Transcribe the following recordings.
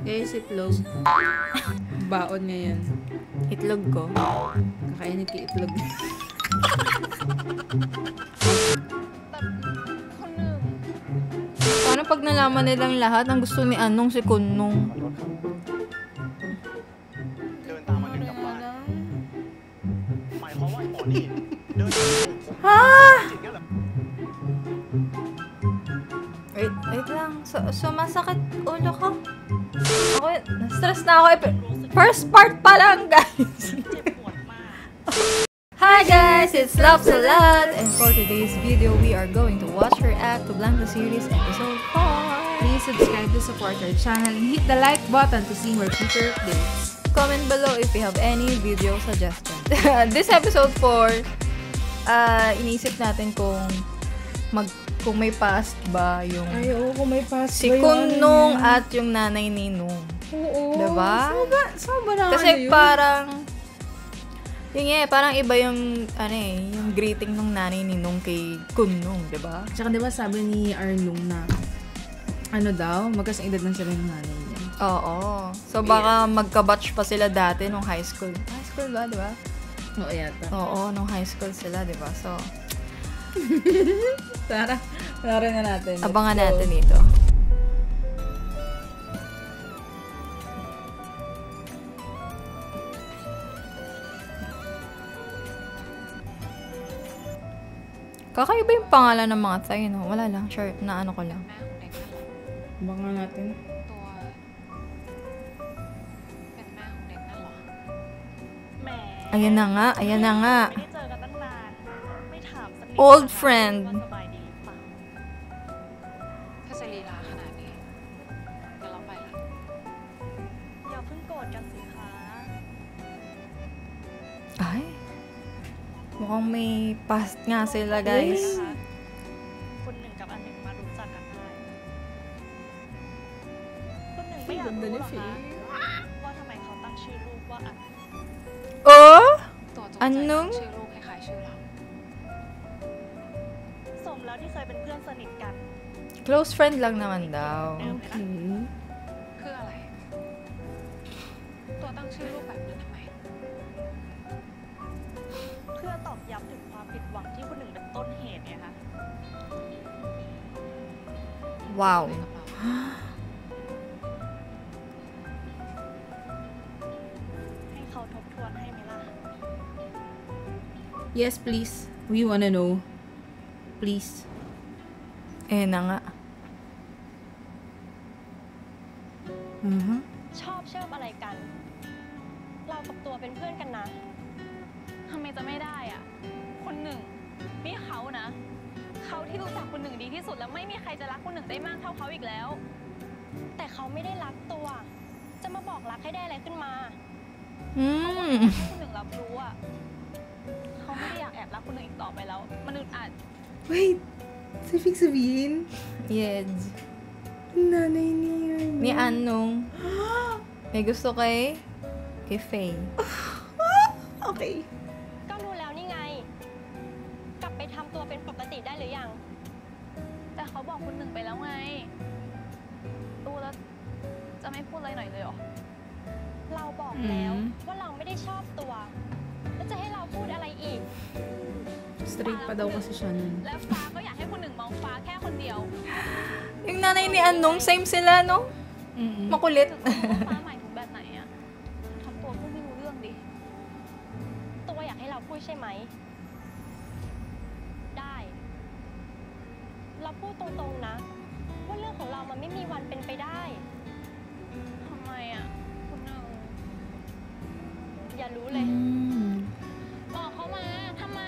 Guys, itlog. Baon ngayon. Itlog ko. Kakainin ko itlog. Paano pag nalaman nilang lahat ang gusto ni Anong si Kunong? เดินตามมันกลับบ้านหมายความว่าไอ้หมอนี่เดิน Ha? จริงงั้นเหรอ Wait lang. Sumasakit ulo ko. Ako, na-stress na ako. First part pa lang, guys. Hi guys, it's Love Salad, and for today's video, we are going to watch her act to Blanca series episode 4. Please subscribe to support our channel and hit the like button to see more future updates. Comment below if you have any video suggestions. This episode 4, inisip natin kung may past ba yung Ay, oo, kung may past si ba yung Kunong ano at yung nanay ni Nung. Oo. Diba? Saan ba na Kasi ano yun? parang parang iba yung yung greeting ng nanay ni Nung kay Kunong, 'di ba? Tsaka diba sabi ni Arnung na ano daw, magkasing edad lang sila ng nanay niya. Oo. So baka magka-batch pa sila dati nung high school. High school ba, 'di ba? Oo, yata. Oo, nung high school sila, 'di ba? So Tara, panoorin na natin. abangan natin ito. Kakaiba yung pangalan ng mga Thai, no? Wala lang. Sure, na ano ko lang. แม่ของเด็กนั่นเหรอ Abangan natin. ตัวเป็นแม่ของเด็กนั่นเหรอแหม Ayan na nga, ayan na nga. ไม่ได้เจอกันตั้งนาน ไม่ถามสักนิด Old friend ว่าสบายดีหรือเปล่าถ้าจะลีลาขนาดนี้เดี๋ยวเราไปละอย่าเพิ่งโกรธกันสิคะ Ay. Mukhang may past nga sila, guys. นะคะคุณหนึ่งกับอันหนึ่งมารู้จักกันได้คุณหนึ่งไม่อยากรู้หรอคะว่าทำไมเขาตั้งชื่อลูกว่าอัน Oh? ตัวจงใจอันนึตั้งงชื่อลูกคล้ายๆชื่อเราสมแล้วที่เคยเป็นเพื่อนสนิทกัน Close friend lang naman daw. Okay. เพื่ออะไร ตัวตั้งชื่อลูกแบบนั้นทำไมเพื่อตอกย้ำถึงความผิดหวังที่คุณหนึ่งเป็นต้นเหตุไงคะ Wow. กับเราให้เขาทบทวนให้ไหมล่ะ Yes, please. We wanna know. Please. Eh na nga. ชอบเชิบอะไรกัน เรากับตัวเป็นเพื่อนกันนะทำไมจะไม่ได้อ่ะ คนหนึ่งนี่เขานะ เขาที่รู้จักคนหนึ่งดีที่สุดแล้วไม่มีใครจะรักคนหนึ่งได้มากเท่าเขาอีกแล้วแต่เขาไม่ได้รักตัว จะมาบอกรักให้ได้อะไรขึ้นมา Hmm. ให้คนหนึ่งรับรู้อ่ะ เขาไม่ได้อยากแอบรักคนหนึ่งอีกต่อไปแล้ว มันอึดอัด Wait. So, ibig sabihin, Yes. nanay ni Arnung. Ni Anong. May gusto kay Faye. Okay. ก็รู้แล้วนี่ไง กลับไปทำตัวเป็นปกติได้หรือยังแต่เขาบอกคนหนึ่งไปแล้วไงรู้แล้วจะไม่พูดอะไรหน่อยเลยเหรอเราบอกแล้วว่าเราไม่ได้ชอบตัว แล้วจะให้เราพูดอะไรอีก Straight pa daw kasi siya nun. แล้วฟ้าก็อยากให้คนหนึ่งมองฟ้าแค่คนเดียว Yung nanay ni Anong, same sila, no? Mm-mm. Makulit. ถึงว่าฟ้าหมายถึงแบบไหนอ่ะทำตัวพูดไม่รู้เรื่องดิตัวอยากให้เราพูดใช่ไหม ได้ เราพูดตรงๆนะ ว่าเรื่องของเรามันไม่มีวันเป็นไปได้ทำไมอ่ะคุณหนึ่งอย่ารู้เลย Mm. บอกเขามาทำไม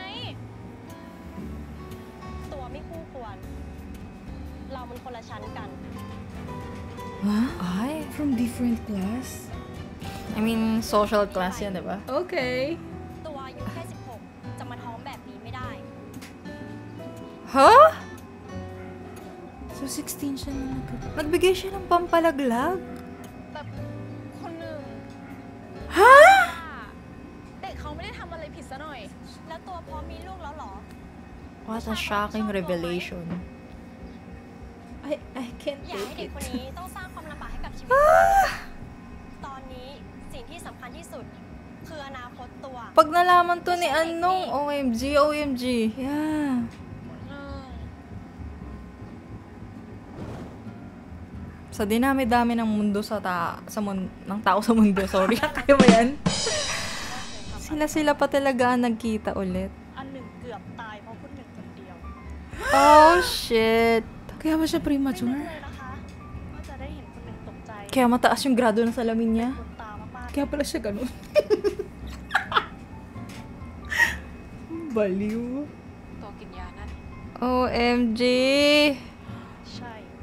ตัวไม่คู่ควร เรามันคนละชั้นกัน Huh? Ay. From different class? I mean, social class yan, diba? Okay. ตัวอายุแค่ 16 จะมาท้องแบบนี้ไม่ได้ Huh? So, 16 siya nung Nagbigay siya ng pampalaglag? แต่คนหนึ่ง Ha? เด็กเขาไม่ได้ทำอะไรผิดซะหน่อยแล้วตัวพร้อมมีลูกแล้วเหรอ What a shocking revelation. I can't อย่าให้ take เด็ก it. คนนี้ต้องสร้างความลำบากให้กับชีวิต nalaman to ni Anong. OMG, OMG. Yeah. หนึ่ง Sa dinami-dami ng mundo ng tao sa mundo, sorry. Kaya ba yan? Sila pa talaga ang nagkita ulit. อันหนึ่งเกือบตายเพราะคุณหนึ่งคนเดียว Oh, shit. Kaya ba siya premature? เลยนะคะว่าจะได้เห็นคุณหนึ่งตกใจ Kaya mataas yung grado ng salamin niya. คุณตามาก Kaya pala siya ganun. Baliw. ตัวกินยานั่น OMG. ๆใช่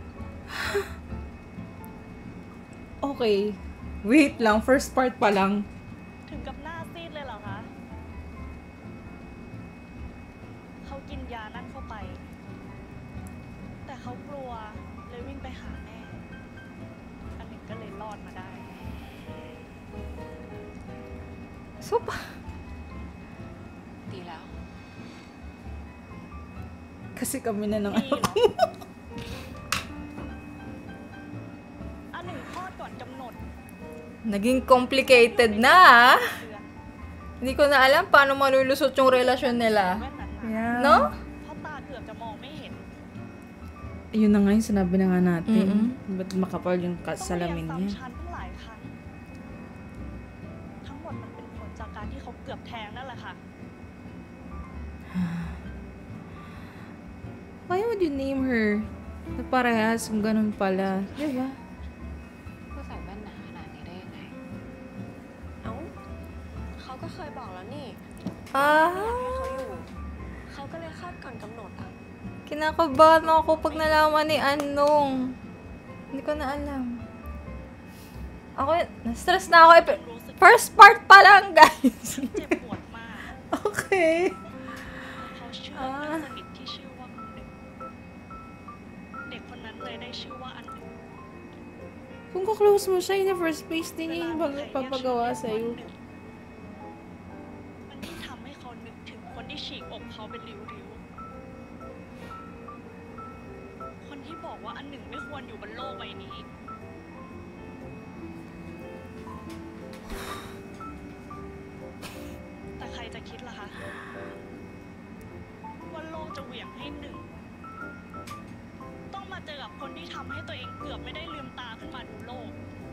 Okay. Wait lang, first part pa lang. ถึงกับหน้าซีดเลยเหรอคะเขากินยานั่นเข้าไป แต่เขากลัวเลยวิ่งไปหาแม่ อันหนึ่งก็เลยรอดมาได้ So, ดีแล้ว Kasi kami na ng ดีเหรอ อันหนึ่งคลอดก่อนกำหนด naging complicated na, ah. เดือน Hindi ko na alam paano malulusot yung relasyon nila. แว่นนั้นมา Yeah. No? เพราะตาเกือบจะมองไม่เห็น Yun na nga yung sinabi na nga natin. Mm-mm. Ba't makapal yung salamin ต้อง niya? เรียนซ้ำชั้นตั้งหลายครั้ง ทั้งหมดมันเป็นผลจากการที่เขาเกือบแท้งนั่นแหละค่ะ Why would you name her? Parehas, kung ganun pala. Diba? เพื่อใส่แว่นหนาขนาดนี้ได้ยังไงเอ้าเขาก็เคยบอกแล้วนี่ Ah, เขาอยู่ เขาก็เลยคาดก่อนกำหนดอ่ะ kinakabahan ako pag nalaman ni Anong. Hindi ko na alam. Ako, na-stress na ako. รู้สึก First part pa lang, guys. เจ็บปวดมาก Okay. เขาเชื่อเพื่อนสนิทที่ชื่อว่าคุณหนึ่ง เด็กคนนั้นเลยได้ชื่อว่าอันหนึ่ง Kung ka-close mo siya in the first place, din niya yung papagawa sa'yo. มันยิ่งทำให้เขานึกถึงคนที่ฉีกอกเขาเป็นริ้วๆ คนที่บอกว่าอันหนึ่งไม่ควรอยู่บนโลกใบนี้ แต่ใครจะคิดล่ะคะ ว่าโลกจะเหวี่ยงให้หนึ่ง ต้องมาเจอกับคนที่ทำให้ตัวเองเกือบไม่ได้ลืมตาขึ้นมาดูโลก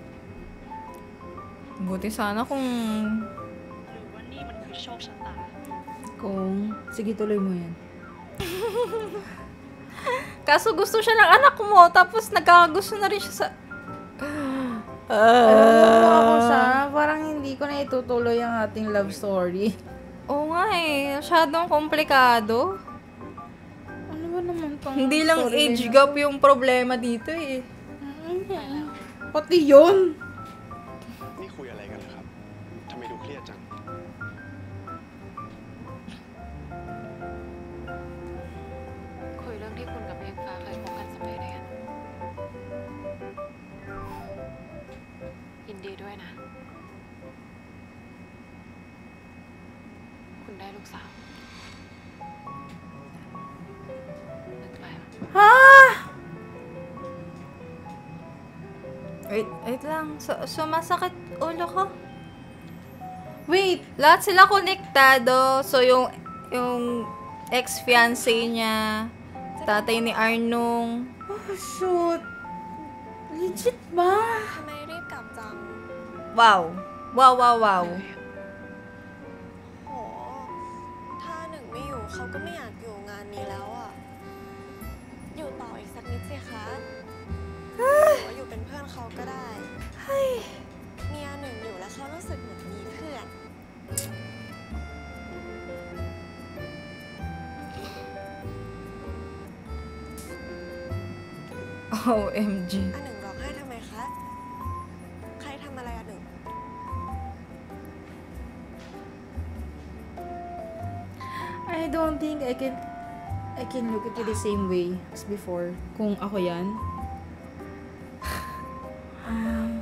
Buti sana kung... หรือว่านี่มันคือโชคชะตา Kung, sige tuloy mo yan. Kaso gusto siya ng anak mo, tapos nagkakagusto na rin siya sa... Ako siya, parang hindi ko na itutuloy ang ating love story. Oo nga eh, masyadong komplikado. Ano ba naman tong Hindi lang story age na- gap yung problema dito eh. Pati yun! นี่คุยอะไรกันเหรอครับ ทำไมดูเครียดจังคุยเรื่องที่คุณกับเพียงฟ้าเคยพบกันสมัยเรียน ยินดีด้วยนะ คุณได้ลูกสาว นึกแล้ว Ha? Wait lang. Sumasakit ulo ko. Wait, lahat sila konektado. So, yung ex-fiancé niya, tatay ni Arnong. Oh, shoot! Legit ba? ทำไมรีบกลับจัง Wow. Wow, wow, wow. โห ถ้าหนึ่งไม่อยู่เขาก็ไม่อยากอยู่งานนี้แล้วอ่ะ อยู่ต่ออีกสักนิดสิคะหรือว่าอยู่เป็นเพื่อนเขาก็ได้เมียหนึ่งอยู่แล้วเขารู้สึกเหมือนมีเพื่อน OMG. อันหนึ่งร้องไห้ทำไมคะ ใครทำอะไรอันหนึ่ง I don't think I can look at it the same way as before. Kung ako yan. Um,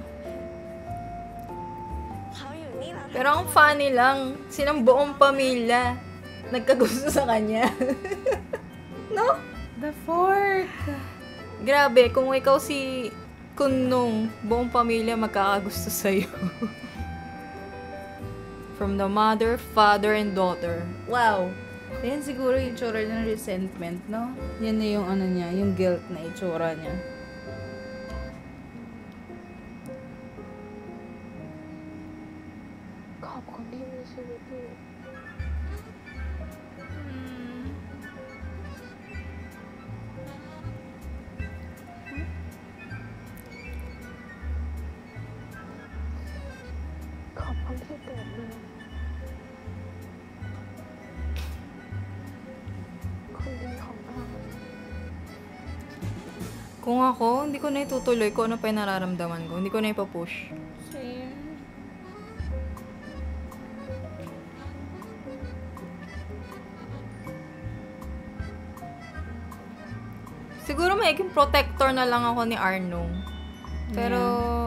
เขาอยู่นี่แล้ว Pero ang funny lang, silang buong pamilya nagkagusto sa kanya. No? the fork! Grabe, kung ikaw si Kunong, buong pamilya magkakagusto sa'yo. From the mother, father, and daughter. Wow! Ayan siguro yung itsura ng resentment, no? Yan na yung ano niya, yung guilt na itsura niya. Kung ako, hindi ko na itutuloy kung ano pa yung nararamdaman ko. Hindi ko na ipapush. Same. Siguro magiging protector na lang ako ni Arno. Pero,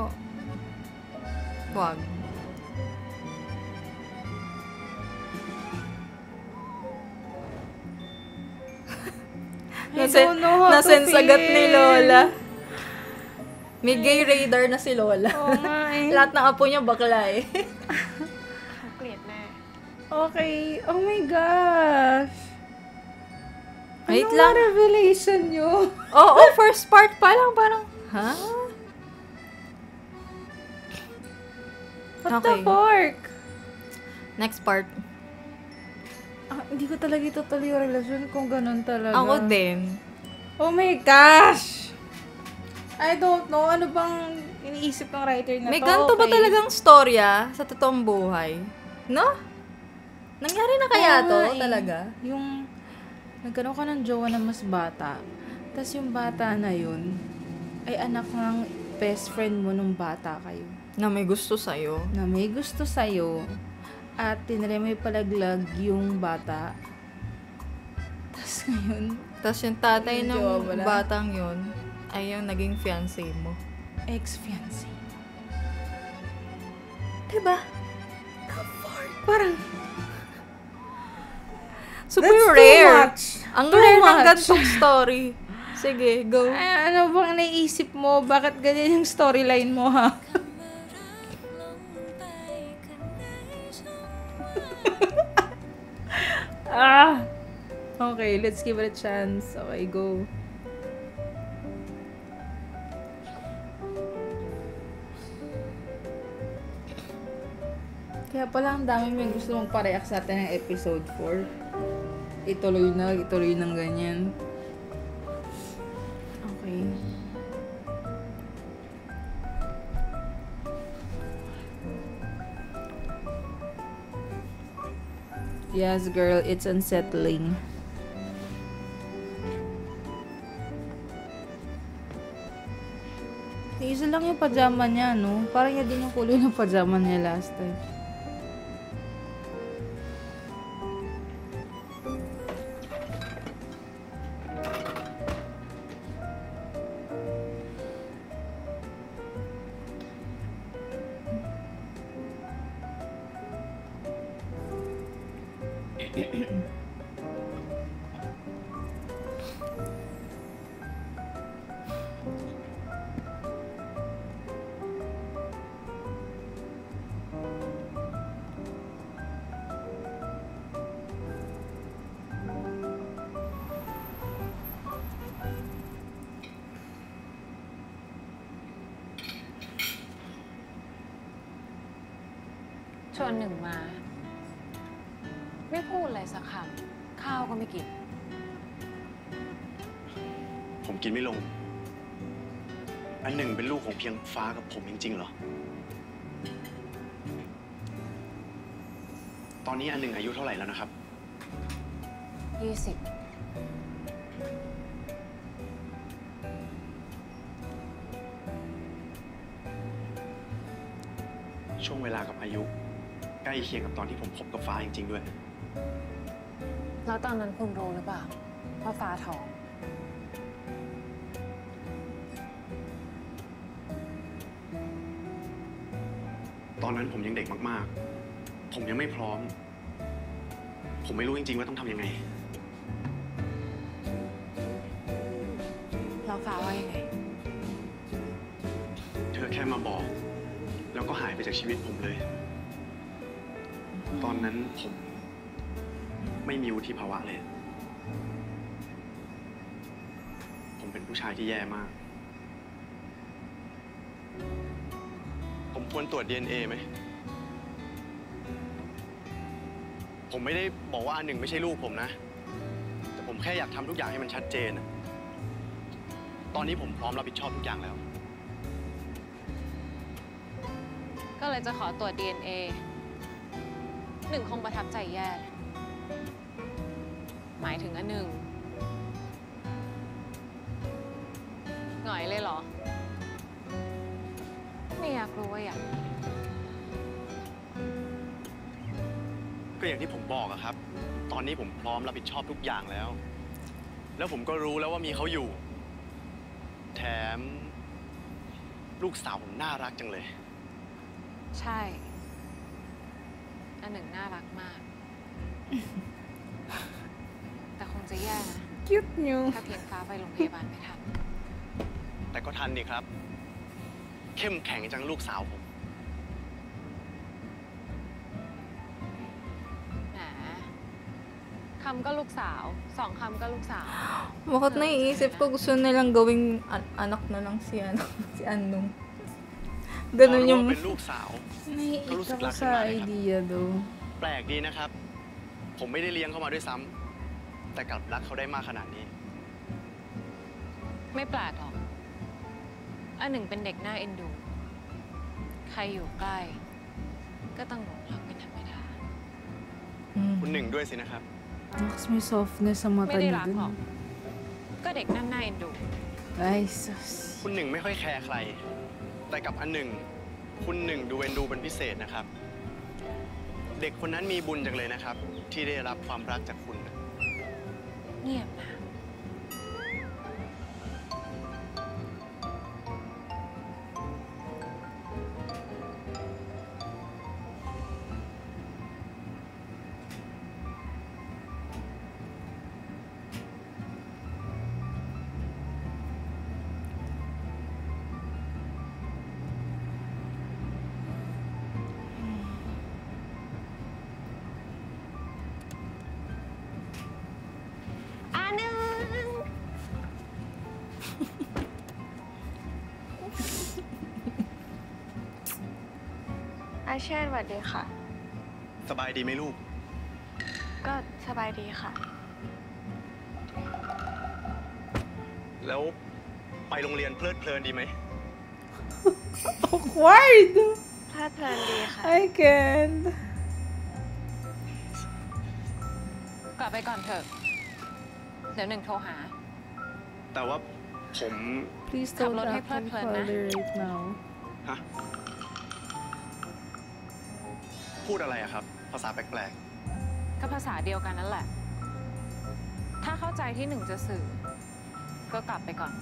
wag. I don't know how to Nasensagat ni feel. Lola. May gay radar na si Lola. Oo nga eh. Lahat ng apo niya bakla eh. เขาเกลียดแน่ Okay. Oh my gosh. Wait Ano lang. ang revelation nyo? Oo, first part pa lang parang, ha? What Okay. the fork? Next part. Hindi ko talaga itutuloy yung relasyon kung ganun talaga. Ako din. Oh my gosh! I don't know. Ano bang iniisip ng writer na May to? ganito ba Okay. talagang storya sa totoong buhay? No? Nangyari na kaya Oo to nga eh. talaga? Yung nagkaroon ka ng jowa na mas bata, tas yung bata na yun ay anak ng best friend mo nung bata kayo. Na may gusto sa'yo. Na may gusto sa'yo at tinry mo ipalaglag yung bata. Tas ngayon, Tapos yung tatay Yung ng jowa mo na? batang yun ay yung naging fiancé mo. ex-fiancé. Diba? Parang, Super that's too rare. much. Ang Too rare ng much. gantong story. Sige, go. Ay, ano bang naisip mo? Bakit ganyan yung storyline mo, ha? Okay, let's give it a chance. Okay, go. Kaya pala ang dami may gusto mong pareact sa atin ng episode 4. Ituloy ng ganyan. Okay. Yes, girl, it's unsettling. Isa lang yung pajama niya, no? Parang yan din yung kulay ng pajama niya last time. ชวนหนึ่งมา ไม่พูดอะไรสักคำข้าวก็ไม่กินผมกินไม่ลง อันหนึ่งเป็นลูกของเพียงฟ้ากับผมจริงๆเหรอ ตอนนี้อันหนึ่งอายุเท่าไหร่แล้วนะครับ 20 ช่วงเวลากับอายุ ใกล้เคียงกับตอนที่ผมคบกับฟ้าจริงๆด้วยแล้วตอนนั้นคุณรู้หรือเปล่าว่าฟ้าท้องตอนนั้นผมยังเด็กมากๆ ผมยังไม่พร้อม ผมไม่รู้จริงๆว่าต้องทำยังไงแล้วฟ้าว่ายังไงเธอแค่มาบอก แล้วก็หายไปจากชีวิตผมเลยตอนนั้นผมไม่มีวุฒิภาวะเลย ผมเป็นผู้ชายที่แย่มาก ผมควรตรวจ DNA ไหม ผมไม่ได้บอกว่าอันหนึ่งไม่ใช่ลูกผมนะ แต่ผมแค่อยากทำทุกอย่างให้มันชัดเจน ตอนนี้ผมพร้อมรับผิดชอบทุกอย่างแล้วก็เลยจะขอตรวจ DNA หนึ่งคงประทับใจแย่เลยหมายถึงอันหนึ่งหงอยเลยเหรอ ไม่อยากรู้ว่าอยากก็อย่างที่ผมบอกอะครับ ตอนนี้ผมพร้อมรับผิดชอบทุกอย่างแล้ว แล้วผมก็รู้แล้วว่ามีเขาอยู่ แถมลูกสาวผมน่ารักจังเลยใช่ อันหนึ่งน่ารักมาก แต่คงจะแย่นะ Cute nyo. ถ้าเพียงฟ้าไปโรงพยาบาลไม่ทันแต่ก็ทันนี่ครับ เข้มแข็งจังลูกสาวผมแหมคำก็ลูกสาว สองคำก็ลูกสาว Bakit naiisip ko gusto nilang gawing anak na lang si si Anong. พอ Ganun รู้ yung ว่าเป็นลูกสาว Naiit Kalusot ako lang sa naman, idea do. แปลกดีนะครับ ผมไม่ได้เลี้ยงเขามาด้วยซ้ำแต่กลับรักเขาได้มากขนาดนี้ไม่แปลกหรอก อันหนึ่งเป็นเด็กน่าเอ็นดู ใครอยู่ใกล้ ก็ต้องหลงรักเป็นธรรมดาคุณหนึ่งด้วยสินะครับ Tapos may softness sa ไม่ mata ได้ niya รักหรอก dun. ก็เด็กนั่นน่าเอ็นดู Ay, sus. คุณหนึ่งไม่ค่อยแคร์ใคร แต่กับอันหนึ่ง คุณหนึ่งดูเอ็นดูเป็นพิเศษนะครับ เด็กคนนั้นมีบุญจังเลยนะครับ ที่ได้รับความรักจากคุณเงียบนะ อันหนึ่งอาเช่นสวัสดีค่ะสบายดีไหมลูกก็สบายดีค่ะแล้วไปโรงเรียนเพลิดเพลินดีไหม Awkward! เพลิดเพลินดีค่ะ I can't. กลับไปก่อนเถอะ เดี๋ยวหนึ่งโทรหาแต่ว่าผม Please ขับ don't รถให้ act เพลิด like เพลินนะ father right now. ฮะ พูดอะไรอะครับ ภาษาแปลกก็ภาษาเดียวกันนั่นแหละ ถ้าเข้าใจที่หนึ่งจะสื่อ ก็กลับไปก่อน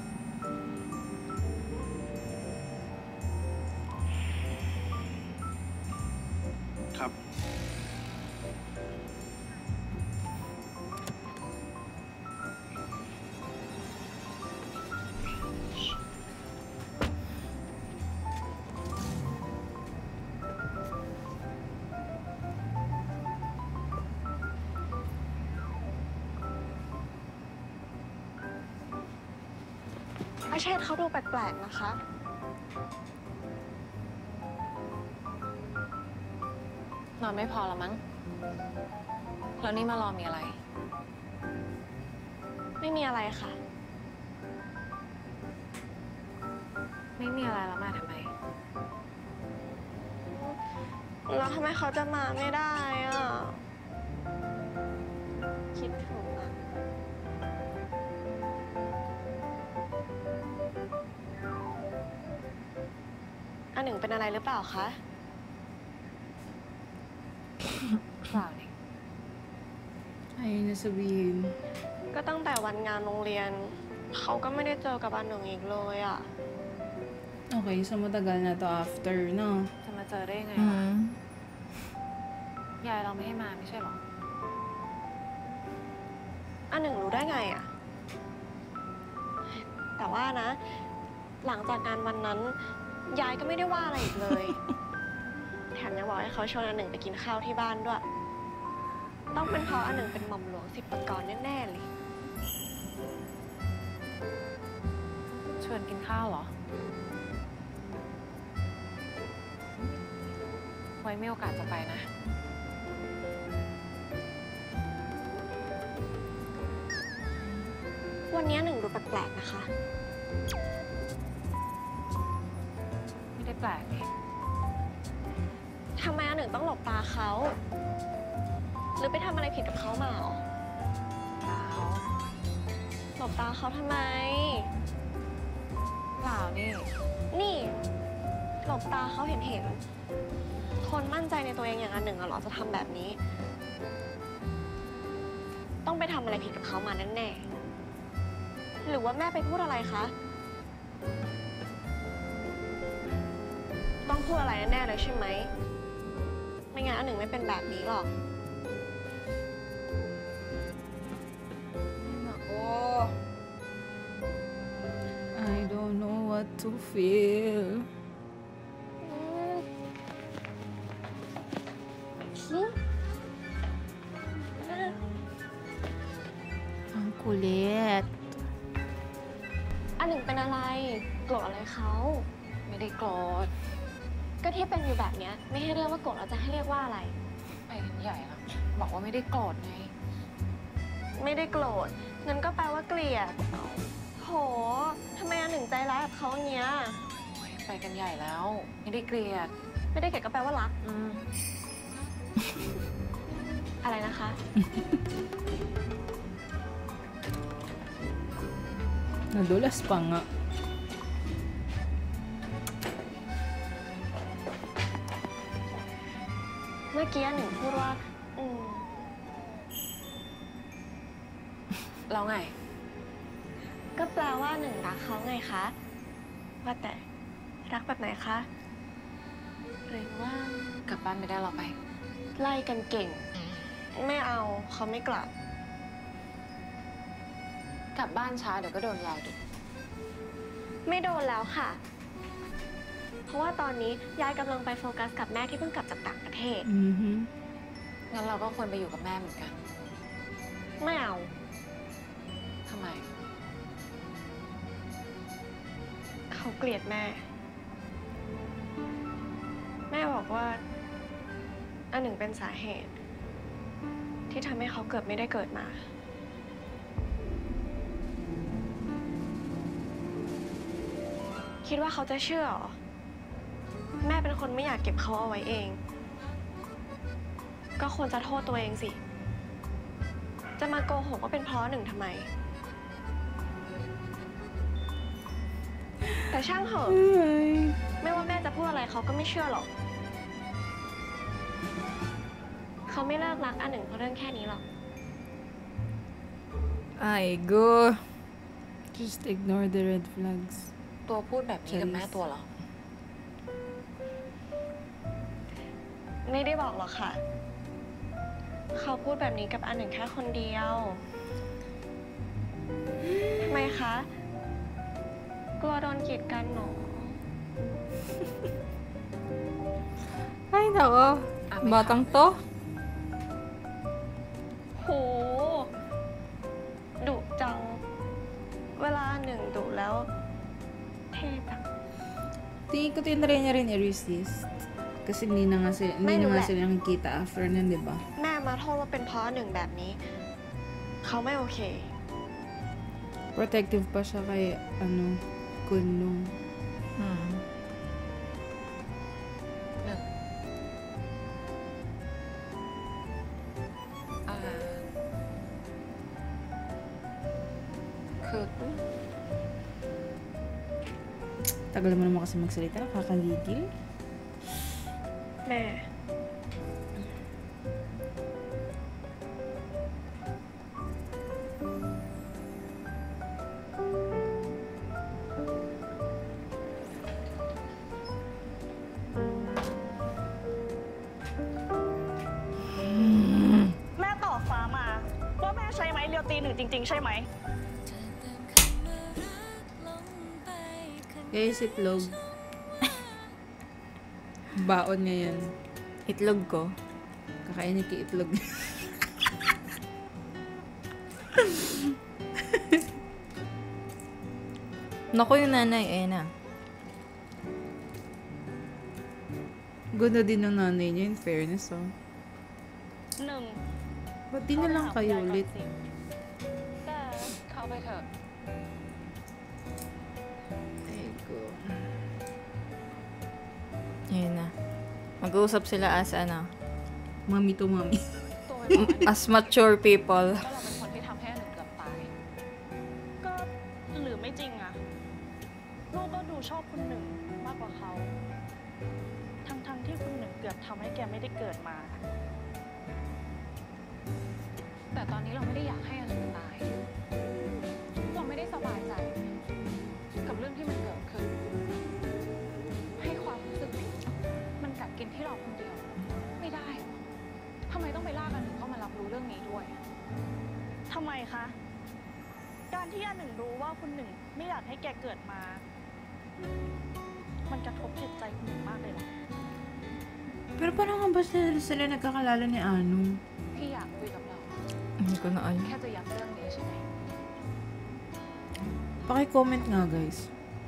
ๆ ครับอาเช่นเขาดูแปลกๆนะคะนอนไม่พอแล้วมั้ง แล้วนี่มารอมีอะไรไม่มีอะไรค่ะไม่มีอะไรแล้วมาทำไมแล้วทำไมเขาจะมาไม่ได้อ่ะ คิดถึงอ่ะ อันหนึ่งเป็นอะไรหรือเปล่าคะเปล่านี่ Ayun na sabihin. ก็ตั้งแต่วันงานโรงเรียน เขาก็ไม่ได้เจอกับอันหนึ่งอีกเลยอ่ะ Okay, so matagal na to after, no? จะมาเจอได้ยังไงอืวะมยายเราไม่ให้มาไม่ใช่หรออันหนึ่งรู้ได้ไงอ่ะ แต่ว่านะ หลังจากงานวันนั้น ยายก็ไม่ได้ว่าอะไรอีกเลย แถมยังบอกให้เขาชวนอันหนึ่งไปกินข้าวที่บ้านด้วย ต้องเป็นเพราะอันหนึ่งเป็นหม่อมหลวง10 ประกรณ์แน่ๆเลยชวนกินข้าวเหรอ ไว้มีโอกาสจะไปนะวันนี้หนึ่งดูแปลกๆนะคะไม่ได้แปลกนี่ทำไมอันหนึ่งต้องหลบตาเขา หรือไปทำอะไรผิดกับเขามาหรอเปล่าหลบตาเขาทำไมเปล่านี่นี่ หลบตาเขาเห็นคนมั่นใจในตัวเองอย่างอันหนึ่งอะเหรอจะทำแบบนี้ ต้องไปทำอะไรผิดกับเขามาแน่ๆหรือว่าแม่ไปพูดอะไรคะ ต้องพูดอะไรแน่ๆเลยใช่ไหม ไม่งั้นอันหนึ่งไม่เป็นแบบนี้หรอก I don't know what to feel. Ang kulit. อันหนึ่งเป็นอะไร โกรธอะไรเขาไม่ได้โกรธก็ที่เป็นอยู่แบบเนี้ยไม่ให้เรียกว่าโกรธเราจะให้เรียกว่าอะไรไปกันใหญ่แล้วบอกว่าไม่ได้โกรธไงไม่ได้โกรธงั้นก็แปลว่าเกลียดโหทำไมอันหนึ่งใจร้ายกับเขาอย่างเงี้ยโอ้ยไปกันใหญ่แล้ว ไม่ได้เกลียดไม่ได้เกลียดก็แปลว่ารัก อะไรนะคะ Nadulas pa nga. เมื่อกี้หนึ่งพูดว่าแล้วไงก็แปลว่าหนึ่งรักเขาไงคะ ว่าแต่รักแบบไหนคะ หรือว่ากลับบ้านไม่ได้เราไปไล่กันเก่ง ไม่เอาเขาไม่กลับกลับบ้านช้าเดี๋ยวก็โดนยายดุไม่โดนแล้วค่ะ เพราะว่าตอนนี้ยายกำลังไปโฟกัสกับแม่ที่เพิ่งกลับจากต่างประเทศ Mm-hmm. งั้นเราก็ควรไปอยู่กับแม่เหมือนกันไม่เอาทำไมเขาเกลียดแม่ แม่บอกว่าอันหนึ่งเป็นสาเหตุ ที่ทำให้เขาเกิดไม่ได้เกิดมา คิดว่าเขาจะเชื่อเหรอ แม่เป็นคนไม่อยากเก็บเขาเอาไว้เอง ก็ควรจะโทษตัวเองสิ จะมาโกหกว่าเป็นเพราะหนึ่งทำไม แต่ช่างเถอะ ไม่ว่าแม่จะพูดอะไรเขาก็ไม่เชื่อหรอก เขาไม่เลิกรักอันหนึ่งเพราะเรื่องแค่นี้หรอก Ay, go. Just ignore the red flags. ตัวพูดแบบนี้กับแม่ตัวเหรอไม่ได้บอกหรอกค่ะ เขาพูดแบบนี้กับอันหนึ่งแค่คนเดียว ทำไมคะ กลัวโดนกีดกันหนอ Ay, nako. Batang to. โห ดุจัง เวลาหนึ่งดุแล้ว เท่จัง Tingin ko tinry niya rin i-resist. Kasi hindi na nga sila nakikita after nun, di ba? แม่มาโทษว่าเป็นเพราะหนึ่งแบบนี้ เขาไม่โอเค Protective pa siya kay, Kunlung. คือ Tagal mo naman kasi magsalita, nakakagigil. แม่แม่ต่อฟ้ามา ว่าแม่ใช้ไม้เรียวตีหนึ่งจริง ๆ ใช่ไหม Kaya si Vlog. Baon ngayon. Itlog ko. Kakainin ko itlog. Naku, yung nanay, na. Ganda din ng nanay niya, in fairness, oh. 1 Ba't di na lang kayo ulit? แต่เข้าไปเถอะ Ay, ko. Ayun na. Mag-uusap sila as Mami to mami. ตัวไปบอกอันหนึ่ง as mature people. ว่าเราเป็นคนที่ทำให้อันหนึ่งเกือบตายก็หรือไม่จริงอะลูกก็ดูชอบคุณหนึ่งมากกว่าเขา ทั้งที่คุณหนึ่งเกือบทำให้แกไม่ได้เกิดมาแต่ตอนนี้เราไม่ได้อยากให้อันหนึ่งตาย เราไม่ได้สบายใจ กับเรื่องที่มันเกิดขึ้น ให้ความรู้สึกผิดมันกัดกินที่เราคนเดียว ไม่ได้หรอทำไมต้องไปลากอันหนึ่งเข้ามารับรู้เรื่องนี้ด้วยทำไมคะ การที่อันหนึ่งรู้ว่าคุณหนึ่งไม่อยากให้แกเกิดมา มันกระทบจิตใจคุณหนึ่งมากเลยเหรอ Pero paano nga ba sila nagkakalala ni Anong? พี่อยากคุยกับเรา Hindi ko na alam. แค่จะย้ำเรื่องนี้ใช่ไหม Paki-comment nga, guys.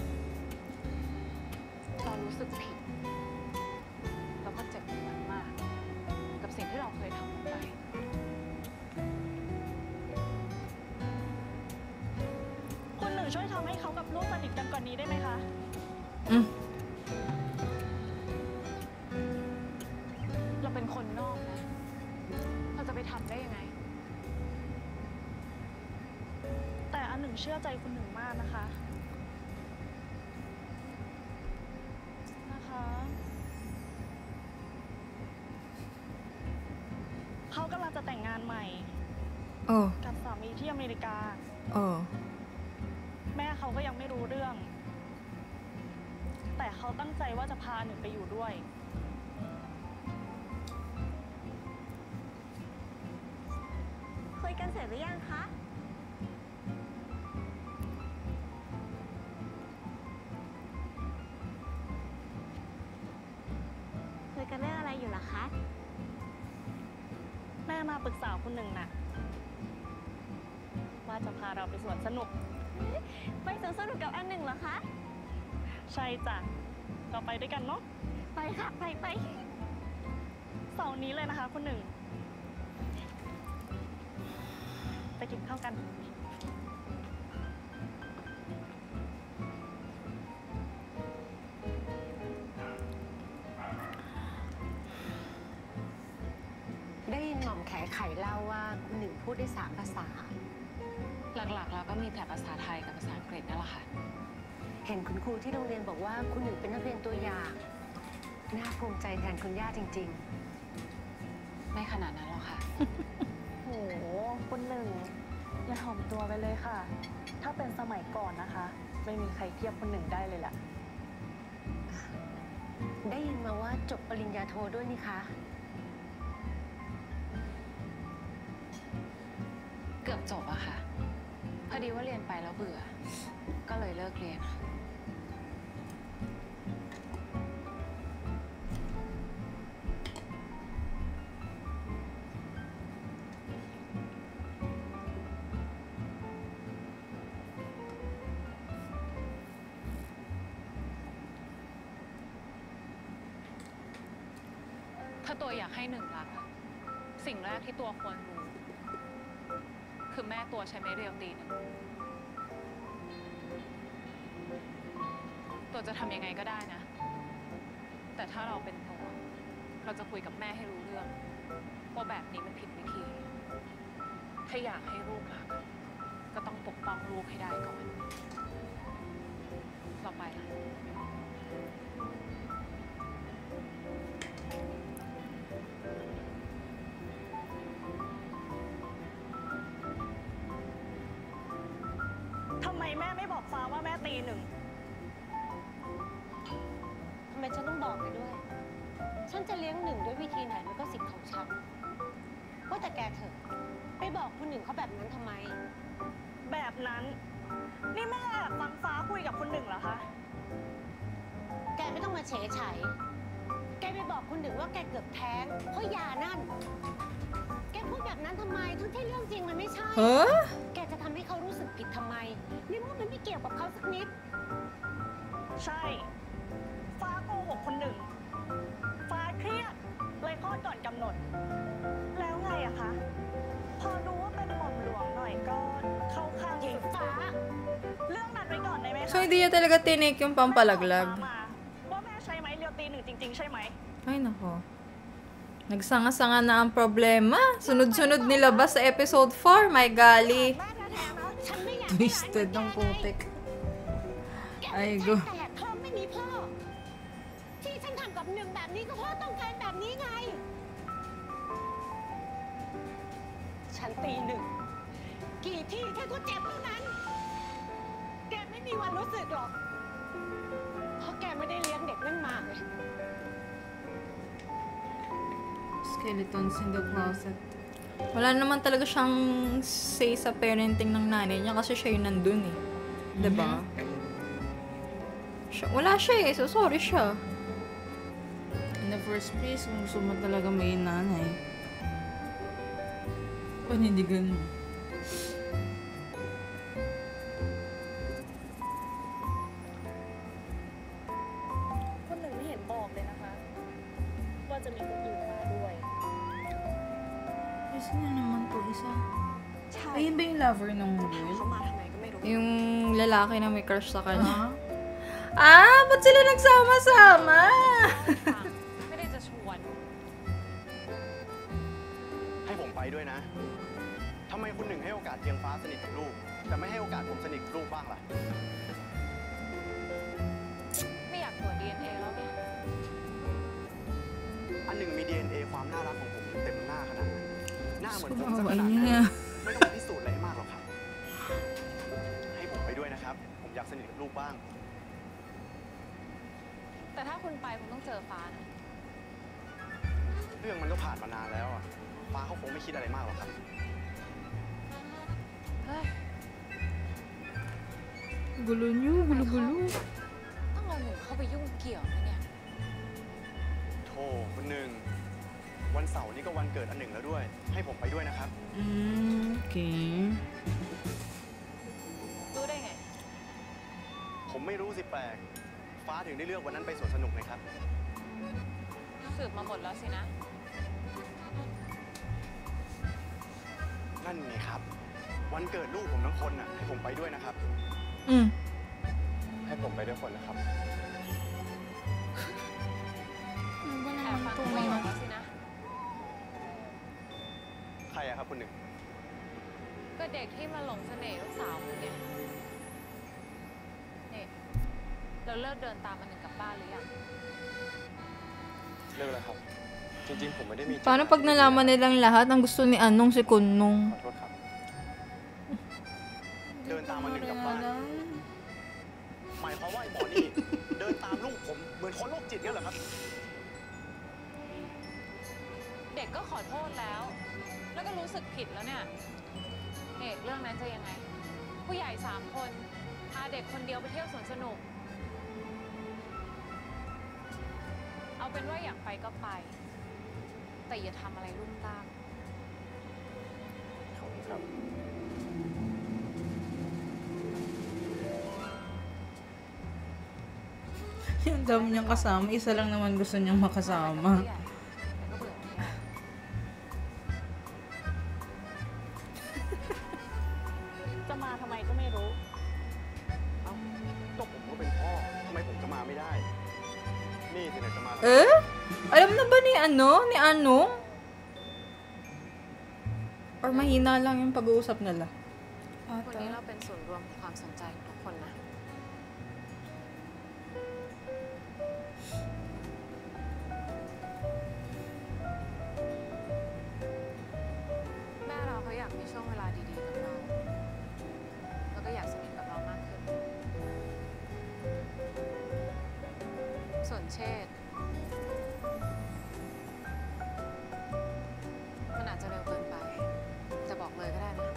เรารู้สึกผิด แล้วก็เจ็บปวดมาก กับสิ่งที่เราเคยทำลงไปคุณหนึ่งช่วยทำให้เขากับลูกสนิทกันกว่านี้ได้ไหมคะเราเป็นคนนอกนะ เราจะไปทำได้ยังไงแต่อันหนึ่งเชื่อใจคุณหนึ่งมากนะคะ เขากำลังจะแต่งงานใหม่ Oh, กับสามีที่อเมริกา oh. แม่เขาก็ยังไม่รู้เรื่อง แต่เขาตั้งใจว่าจะพาอันหนึ่งไปอยู่ด้วยคุยกันเสร็จหรือยังคะ คุยกันเรื่องอะไรอยู่ล่ะคะแม่มาปรึกษาคุณหนึ่งน่ะ ว่าจะพาเราไปสวนสนุกไปสวนสนุกกับอันหนึ่งเหรอคะใช่จ้ะ เราไปด้วยกันเนาะไปค่ะ ไปเสาร์นี้เลยนะคะคุณหนึ่ง ไปกินข้าวกันได้ยินหม่อมแขไข่เล่าว่าคุณหนึ่งพูดได้3 ภาษาหลักๆ เราก็มีแต่ภาษาไทยกับภาษาอังกฤษนั่นแหละค่ะเห็นคุณครูที่โรงเรียนบอกว่าคุณหนึ่งเป็นนักเรียนตัวอย่าง น่าภูมิใจแทนคุณย่าจริงไม่ขนาดนั้นหรอกค่ะโห คุณหนึ่ง อย่าถ่อมตัวไปเลยค่ะ ถ้าเป็นสมัยก่อนนะคะ ไม่มีใครเทียบคุณหนึ่งได้เลยแหละๆ ได้ยินมาว่าจบปริญญาโทด้วยนี่คะเกือบจบอะค่ะ พอดีว่าเรียนไปแล้วเบื่อ ก็เลยเลิกเรียน ถ้าตัวอยากให้หนึ่งรักอะสิ่งแรกที่ตัวควรรู้ คือแม่ตัวใช้ไม้เรียวตีหนึ่งตัวจะทำยังไงก็ได้นะ แต่ถ้าเราเป็นตัว เราจะคุยกับแม่ให้รู้เรื่องว่าแบบนี้มันผิดวิธี ถ้าอยากให้ลูกรักอะก็ต้องปกป้องลูกให้ได้ก่อน เราไปละทำไมแม่ไม่บอกฟ้าว่าแม่ตีหนึ่งทำไมฉันต้องบอกไปด้วย ฉันจะเลี้ยงหนึ่งด้วยวิธีไหนมันก็สิทธิ์ของฉัน ว่าแต่แกเถอะ ไปบอกคุณหนึ่งเขาแบบนั้นทำไมแบบนั้น นี่แม่แอบฟังฟ้าคุยกับคุณหนึ่งเหรอคะแกไม่ต้องมาเฉยไฉแกไปบอกคุณหนึ่งว่าแกเกือบแท้งเพราะยานั่น แกพูดแบบนั้นทำไมทั้งที่เรื่องจริงมันไม่ใช่เฮ้อแกจะทำให้เขารู้สึกผิดทำไมในเมื่อมันไม่เกี่ยวกับเขาสักนิดใช่ ฟ้าโกหกคุณหนึ่ง ฟ้าเครียดเลยคลอดก่อนกำหนด แล้วไงอะคะ พอรู้ว่าเป็นหม่อมหลวงหน่อยก็เข้าข้างหญิงสุดฟ้าเรื่องนั้นไปก่อนได้ไหมคะ So, hindi niya talaga tinik yung pampalaglag. ว่าแม่ใช้ไม้เรียวตีหนึ่งจริงๆ ใช่ไหม Ay, nako. Nagsanga-sanga na ang problema. Sunod-sunod nilabas sa episode 4, my gali. แม่แท้ๆนะฉันไม่อยาก Twisted ng putik. ไอ้ Ay, กู go. แต่เธอไม่มีพ่อ ที่ฉันทำกับหนึ่งแบบนี้ก็เพราะต้องการแบบนี้ไง ฉันตีหนึ่ง กี่ที่แค่ก็เจ็บเท่านั้น แกไม่มีวันรู้สึกหรอก เพราะแกไม่ได้เลี้ยงเด็กนั่นมาเลย Skeletons in the closet. Wala naman talaga siyang say sa parenting ng nanay niya kasi siya yung nandun eh. Diba? Wala siya eh. So, sorry siya. In the first place, kung gusto mo talaga may nanay. Panindigan mo. คุณหนึ่งไม่เห็นบอกเลยนะคะ ว่าจะมีคนอื่นมาด้วย Isa na naman to, isa. ใช่ Ayun ba yung lover ng Will? เขามาทำไมก็ไม่รู้ Yung lalaki na may crush sa kanya. Ah? Ba't sila nagsama-sama? ไม่ได้จะชวนให้ผมไปด้วยนะ ทำไมคุณหนึ่งให้โอกาสเพียงฟ้าสนิทกับลูก แต่ไม่ให้โอกาสผมสนิทกับลูกบ้างล่ะไม่อยากตรวจ DNA แล้วเนี่ยอันหนึ่งมี DNA ความน่ารักของผมเต็มหน้าขนาดนั้นหน้าเหมือนผมสักข Kawawa นาดนั้น niya. ไม่ต้องพิสูจน์อะไรมากหรอกครับ ให้ผมไปด้วยนะครับ ผมอยากสนิทกับลูกบ้างแต่ถ้าคุณไปคุณต้องเจอฟ้านะเรื่องมันก็ผ่านมานานแล้วอะฟ้าเขาคงไม่คิดอะไรมากหรอกครับเฮ้ย Gulo niyo, gulo-gulo. ต้องเอาหนึ่งเข้าไปยุ่งเกี่ยวนะเนี่ยโธ่คุณหนึ่ง วันเสาร์นี้ก็วันเกิดอันหนึ่งแล้วด้วย ให้ผมไปด้วยนะครับ Okay. รู้ได้ไงผมไม่รู้สิแปลก ฟ้าถึงได้เลือกวันนั้นไปสวนสนุกไหมครับสืบมาหมดแล้วสินะนั่นไงครับ วันเกิดลูกผมทั้งคนน่ะ ให้ผมไปด้วยนะครับ Mm. ให้ผมไปด้วยคนนะครับแอบฟังไม่ออกแล้วสินะใครอะครับคุณหนึ่งก็เด็กที่มาหลงเสน่ห์ลูกสาวคุณเนี่ยนี่เราเลิกเดินตามอันหนึ่งกลับบ้านหรือยังเลิกแล้วครับ จริงๆ ผมไม่ได้มี Paano pag nalaman nilang lahat ang gusto ni Anong si Kunong? ขอโทษครับ เดินตามอันหนึ่งกลับบ้าน หมายความว่าไอ้หมอนี่ เดินตามลูกผมเหมือนคนโรคจิตงั้นเหรอครับเด็กก็ขอโทษแล้ว แล้วก็รู้สึกผิดแล้วเนี่ยเรื่องนั้นจะยังไง ผู้ใหญ่3 คนพาเด็กคนเดียวไปเที่ยวสวนสนุก เอาเป็นว่าอยากไปก็ไป แต่อย่าทำอะไรลุ่มตามขอบคุณครับ Yung dami niyang kasama, isa lang naman gusto niyang makasama. จะมาทำไมก็ไม่รู้เอ้าก็ผมก็เป็นพ่อ ทำไมผมจะมาไม่ได้ นี่สินะจะมา Eh? Alam na ba ni Anong? Or mahina lang yung pag-uusap nila? วันนี้เราเป็นส่วนรวมของความสนใจของทุกคนนะ แม่เราเขาอยากมีช่วงเวลาดีๆกับเรา แล้วก็อยากสนิทกับเรามากขึ้น ส่วนเชษฐ์มันอาจจะเร็วเกินไป จะบอกเลยก็ได้นะ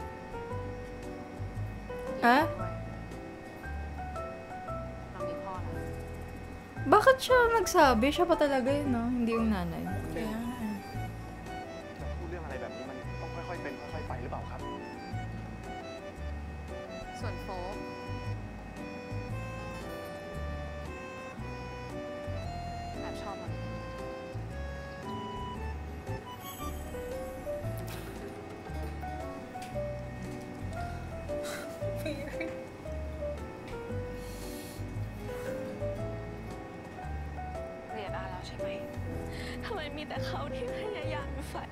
ฮะเรามีพ่อแล้ว Bakit? Bakit siya nagsabi? Siya pa talaga yun, no? Hindi yung nanay. Kaya nga. จะพูดเรื่องอะไรแบบนี้มันต้องค่อยๆเป็นค่อยๆไปหรือเปล่าครับส่วนโฟกแบบชอบมัน เรียนอาแล้วใช่ไหมทำไมมีแต่เขาที่พยายามฝัน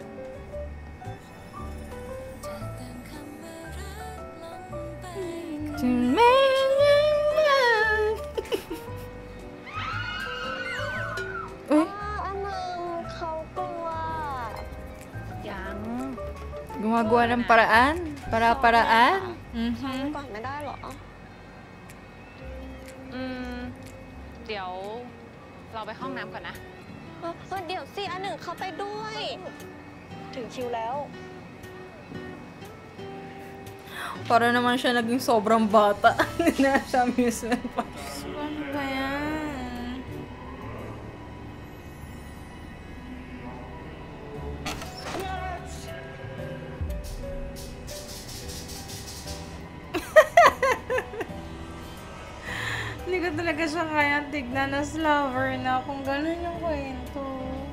ถึงแม้อุ๊ยอันนึงเขากลัวยัง gumagawa ng paraan. Para-paraan. ช้าก่อนไม่ได้เหรอเดี๋ยวเราไปห้องน้ำก่อนนะเดี๋ยวสิอันหนึ่งเขาไปด้วยถึงคิวแล้ว Para naman siya naging sobrang bata. Nasa amusement park. Ano ba yan? Hindi ko talaga siya kaya tignan as lover na kung gano'n yung kwento.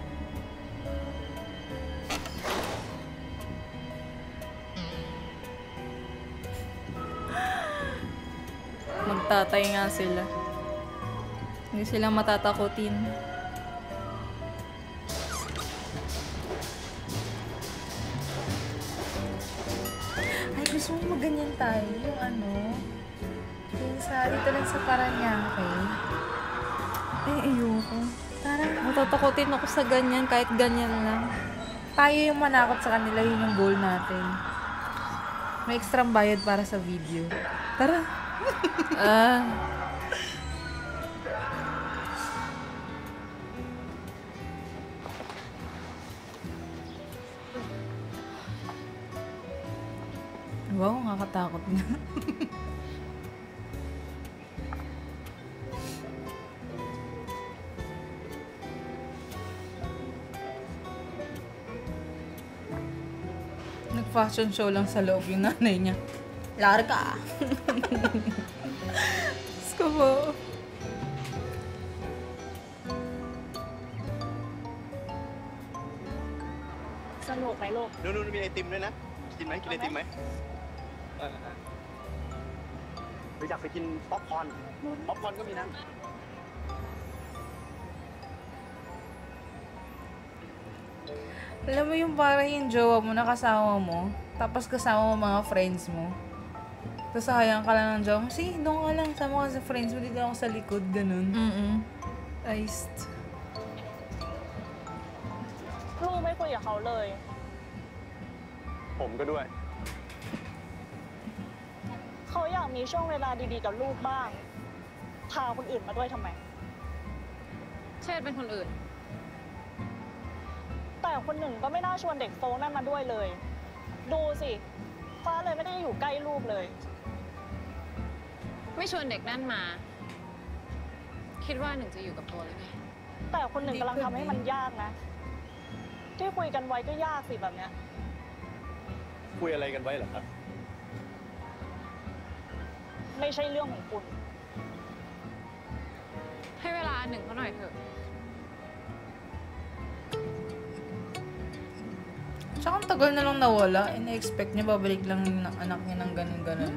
Magtatay nga sila. Hindi sila matatakutin. Ay, gusto mo maganyan tayo? Yung ano? Yung sa, dito lang sa Paranaque. Ay, ayoko. Tara, Matatakutin ako sa ganyan, kahit ganyan lang. tayo yung manakot sa kanila, yun yung goal natin. May extra bayad para sa video. Tara. Ah. Wow, nakakatakot na. Nag-fashion show lang sa loob yung nanay niya. Larga! Diyos ko po. สนุกไหมลูกนู่นๆมีไอติมด้วยนะ กินไหมกินไอติมไหมหรืออยากไปกินป๊อปคอร์นป๊อปคอร์นก็มีนะ Alam mo yung parang yung jowa mo na kasama mo, tapos kasama mo mga friends mo. Tapos sayang ka lang ng jowa mo, sige, doon ka lang, sama ka sa friends mo, dito ako sa likod, ganun. Iced. ลูกไม่คุยกับเขาเลยผมก็ด้วยเขาอยากมีช่วงเวลาดีๆกับลูกบ้าง พาคนอื่นมาด้วยทำไมเชษเป็นคนอื่นแต่คนหนึ่งก็ไม่น่าชวนเด็กโฟนั่นมาด้วยเลย ดูสิ ฟ้าเลยไม่ได้อยู่ใกล้ลูกเลยไม่ชวนเด็กนั่นมา คิดว่าหนึ่งจะอยู่กับตัวหรือไงแต่คนหนึ่งกำลังทำให้มันยากนะ ที่คุยกันไว้ก็ยากสิแบบเนี้ยคุยอะไรกันไว้เหรอครับไม่ใช่เรื่องของคุณให้เวลาหนึ่งเขาหน่อยเถอะ Tsaka ang tagal na lang nawala, ina-expect niya babalik lang ng anak niya ng ganun-ganun.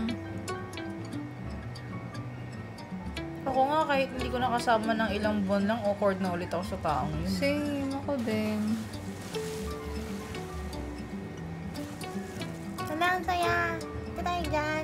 Ako nga, kahit hindi ko nakasama ng ilang buwan lang, awkward na ulit ako sa taong yun. Same. Ako din. Wala, ang saya. Ito tayo dyan.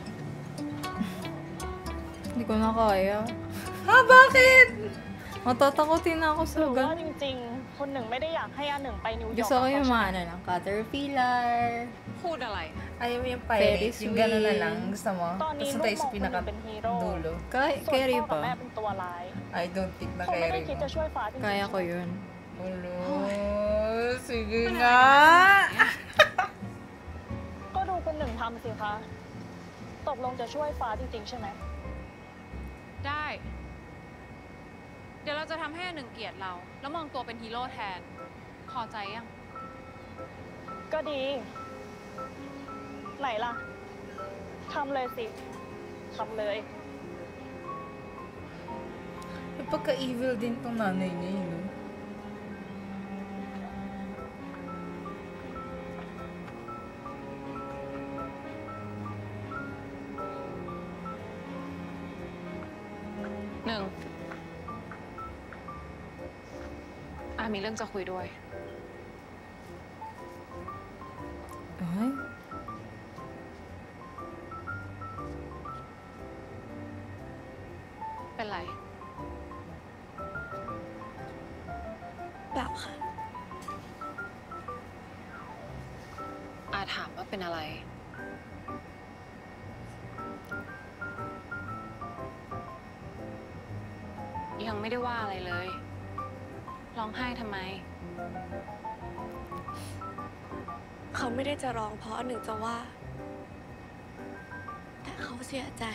Hindi ko na kaya. Ha, bakit? Matatakutin na ako sa หรือว่า ganun. จริงๆ คนหนึ่งไม่ได้อยากให้อันหนึ่งไปนิวยอร์ก Gusto ko yung กับ mga เขาใช่ไหม ano lang, caterpillar. พูดอะไร Ayaw mo yung Ferris pirates, yung gano'n na wheel. lang. Gusto mo? ตอนนี้ Gusto ลูก tayo มอ sa งคนหนึ่งเป็นฮีโร่ pinaka-dulo. ส่วน Carry พ่อกับแม่ pa. เป็นตัวร้าย I don't think na เขาไม่ได้ carry คิด mo. จะช่วยฟ้าจริงๆ Kaya ko yun. Ulo, sige nga. ก็ดูคนหนึ่งทำสิคะ ตกลงจะช่วยฟ้าจริงๆใช่ไหมได้เดี๋ยวเราจะทำให้อันหนึ่งเกลียดเรา แล้วมองตัวเป็นฮีโร่แทน พอใจยังก็ดี ไหนล่ะ ทำเลยสิ ทำเลย Pagka-evil din tong nanay niya yun, no? หนึ่งมีเรื่องจะคุยด้วย Ay, เป็นไรเปล่าค่ะถามว่าเป็นอะไร ยังไม่ได้ว่าอะไรเลย ร้องไห้ทำไมเขาไม่ได้จะร้องเพราะหนึ่งจะว่า แต่เขาเสียใจ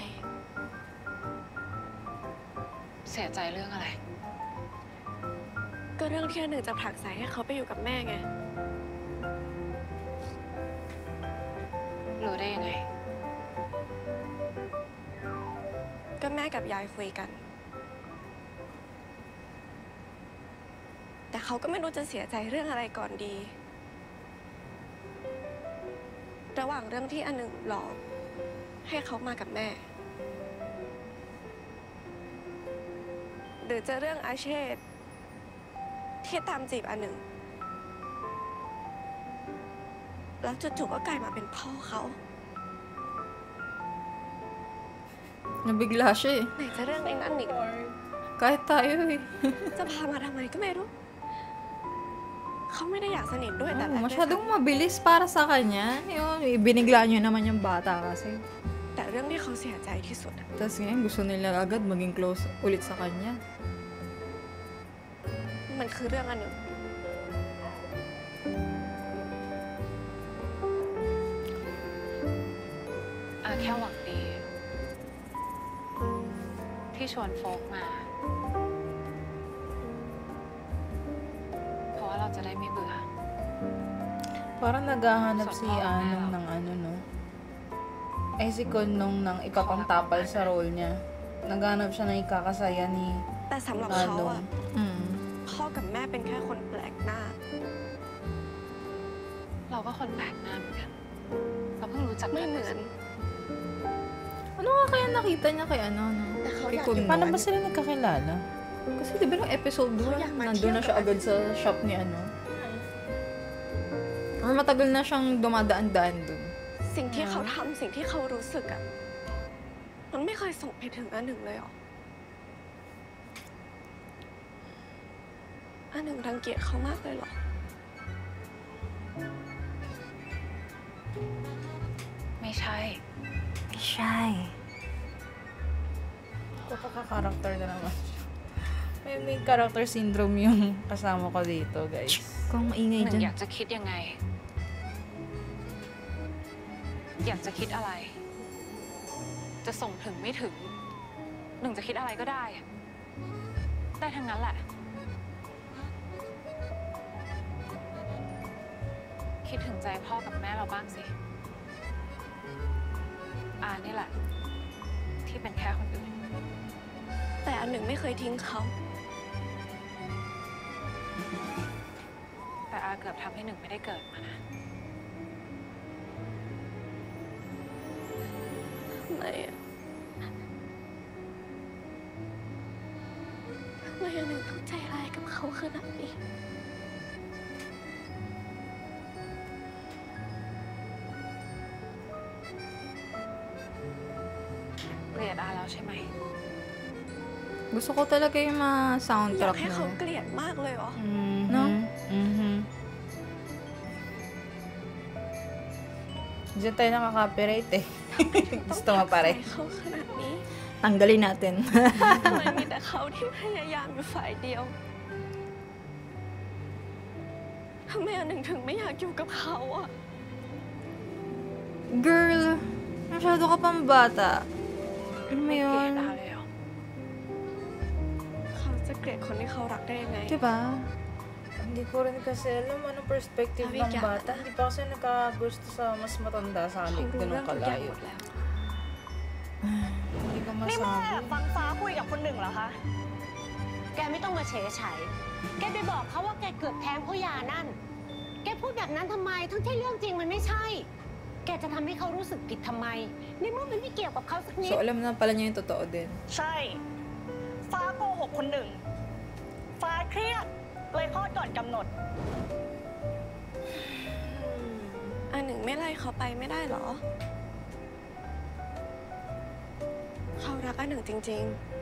เสียใจเรื่องอะไรก็เรื่องที่หนึ่งจะผลักไสให้เขาไปอยู่กับแม่ไงรู้ได้ยังไงก็แม่กับยายคุยกัน แต่เขาก็ไม่รู้จะเสียใจเรื่องอะไรก่อนดี ระหว่างเรื่องที่อันหนึ่งหลอกให้เขามากับแม่ หรือจะเรื่องอาเชษที่ตามจีบอันหนึ่ง แล้วจู่ๆก็กลายมาเป็นพ่อเขา Nabigla siya eh. ไหนจะเรื่องไอ้นั่นอีก Kahit tayo eh. จะพามาทำไมก็ไม่รู้ เขาไม่ได้อยากสนิทด้วยแต่ Oh, masyadong mabilis para sa kanya. Yun, binigla niyo naman yung bata kasi. แต่เรื่องที่เขาเสียใจที่สุดอะ Tapos ngayon, gusto nila agad maging close ulit sa kanya. มันคือเรื่องอันหนึ่งแค่หวังดี ที่ชวนโฟกมา เพราะว่าเราจะได้ไม่เบื่อ parang naghahanap si Anong ng ano, no? Ay, si Konong ng ipapangtapal sa role niya. Naghahanap siya ng ikakasaya ni แต่สำหรับเขาอะ Anong. พ่อกับแม่เป็นแค่คนแปลกหน้าเราก็คนแปลกหน้าเหมือนกัน เราเพิ่งรู้จักไม่กันเหมือน Ano nga kaya nakita niya kay ano, no? แต่เขา Kay อยาก Kun อยู่ Paano naman. ba sila nagkakilala? Kasi di ba nung episode 2, nandun na siya agad sa shop ni ano? Or matagal na siyang dumadaan-daan dun. สิ่งที่เขาทำสิ่งที่เขารู้สึกอะมันไม่เคยส่งไปถึงอันหนึ่งเลยหรอ อันหนึ่งรังเกียจเขามากเลยเหรอไม่ใช่ Shy. Kapaka-character na naman siya. May character syndrome yung kasama ko dito, guys. Kung ห maingay นึ่งอ dyan. ยากจะคิดยังไง อยากจะคิดอะไร จะส่งถึงไม่ถึง หนึ่งจะคิดอะไรก็ได้อะได้ทั้งนั้นแหละ คิดถึงใจพ่อกับแม่เราบ้างสิ นี่แหละ ที่เป็นแค่คนอื่นแต่อันหนึ่งไม่เคยทิ้งเขาแต่เกือบทำให้หนึ่งไม่ได้เกิดมานะทำไมอะทำไมอันหนึ่งต้องใจร้ายกับเขาขนาดนี้เกลียดแล้วใช่ไหม Gusto ko talaga yung mga อยาก soundtrack ให้เขา na. เกลียดมากเลยเหรอ No? Mm-hmm. Diyan tayo nakaka-copyright eh. Gusto mo pare. ทำไมเขาขนาดนี้ Tanggalin natin. ทำไมมีแต่เขาที่พยายามอยู่ฝ่ายเดียว ทำไมอันหนึ่งถึงไม่อยากอยู่กับเขาอะ Girl, masyado ka pang bata. Ano mo ไม่เกลีย yun? ดเลยเหรอเขาจะเกลียดคนที่เขารักได้ยังไง Diba? Hindi ko rin kasi alam anong perspective Sabi ng niya. bata. Hindi pa kasi nakagusto sa mas matanda sa เขา akin. รู้ Ganun เรื่องทุกอย่าง kalayo. หมดแล้ว Hindi ko นี่แม่ masabi. ฟังฟ้าคุยกับคนหนึ่งเหรอคะแกไม่ต้องมาเฉยเฉยแกไปบอกเขาว่าแกเกือบแท้งเพราะยานั่น แกพูดแบบนั้นทำไม ทั้งที่เรื่องจริงมันไม่ใช่ แกจะทำให้เขารู้สึกผิดทำไมในเมื่อมันไม่เกี่ยวกับเขาสักนิด So, alam na pala niya yung totoo din. ใช่ ฟ้าโกหกคนหนึ่ง ฟ้าเครียดเลยคลอดก่อนกำหนดอันหนึ่งไม่ไล่เขาไปไม่ได้เหรอ เขารักอันหนึ่งจริง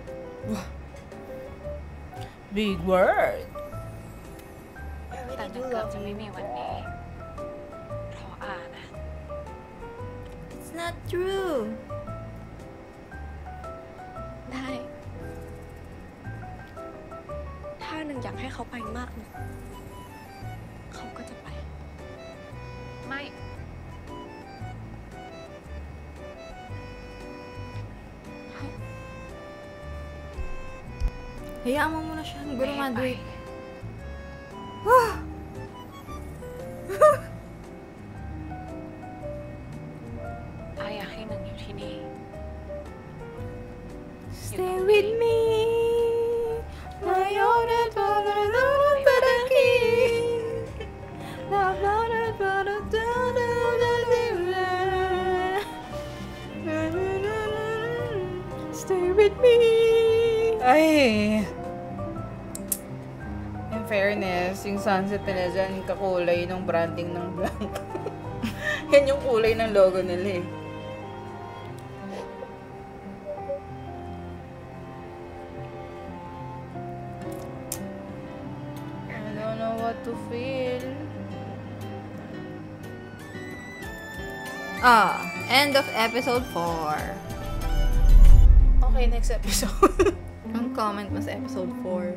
Big word. แต่หนึ่งเกือบจะไม่มีวันนี้ เพราะอานะ It's not true. ๆ ได้ ถ้าหนึ่งอยากให้เขาไปมากนะเขาก็จะไปไม่ Hayaan mo muna siya. ไม่ Graduate. อาอยากให้หนึ่งอยู่ที่นี่ Stay with me. Stay with me. Ay! In fairness, yung sunset nila dyan, kakulay ng branding ng blank. Yan yung kulay ng logo nila eh. I don't know what to feel. End of episode 4. Okay, next episode. Ang comment mo sa episode 4.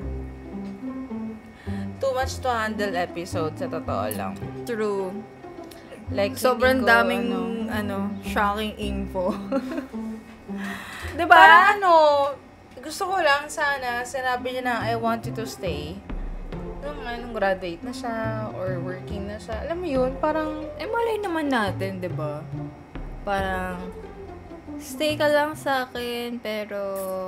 Too much to handle episode, sa totoo lang. True. Like, Sobrang hindi ko, daming, shocking info. Diba? Parang gusto ko lang sana, sinabi niya na, I want you to stay. Nung graduate na siya, or working na siya. Alam mo yun, parang, Malay naman natin, di ba? Parang, stay ka lang sa akin, pero,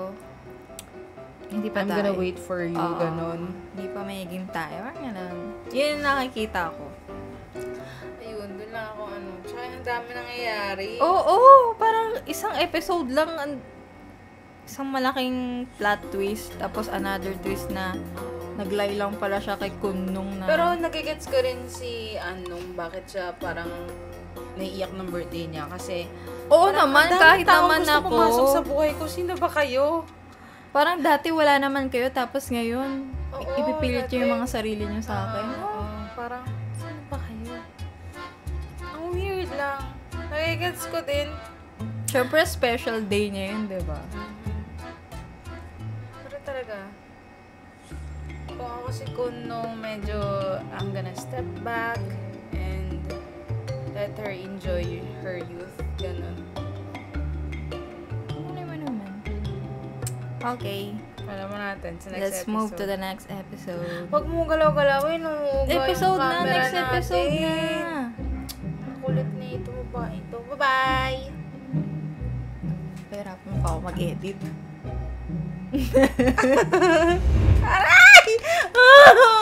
hindi pa I'm tayo. gonna wait for you, Oo. ganon. Hindi pa magiging tayo. Parang ganun. Yun yung nakikita ko. Ayun, dun lang ako, Tsaka ang dami nangyayari. Oo, parang isang episode lang, isang malaking plot twist, tapos another twist na naglay lang pala siya kay Kunnong na... Pero nagigets ko rin si Anong bakit siya parang naiiyak ng birthday niya. Kasi, Oo parang naman, ang daming kahit taong naman gusto ako. pumasok sa buhay ko. Sino ba kayo? Parang dati wala naman kayo, tapos ngayon, Oo, ipipilit dati. niyo yung mga sarili niyo sa akin. Oo, parang, sino ba kayo? Ang weird lang. Nagigets ko din. Siyempre, special day niya yun, di ba? Pero talaga, kung ako si Kunnong, medyo I'm gonna step back and let her enjoy her youth. Ganon. Ano naman. Okay, Alam mo natin sa next let's episode. move to the next episode. Huwag mo galaw-galawin. Episode na, next episode na. Kulit na ito, babae ito. Bye-bye! Pero pa ako mag-edit. Aray!